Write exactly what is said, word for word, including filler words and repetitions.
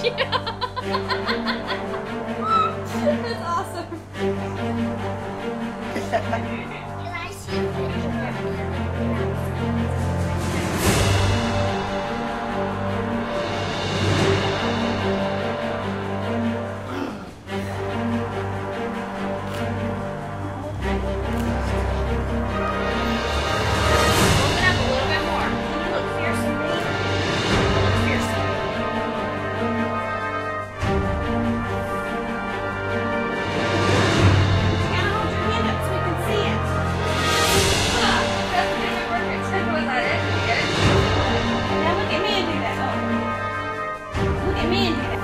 That's awesome. Can I see a picture? Look at me and do that.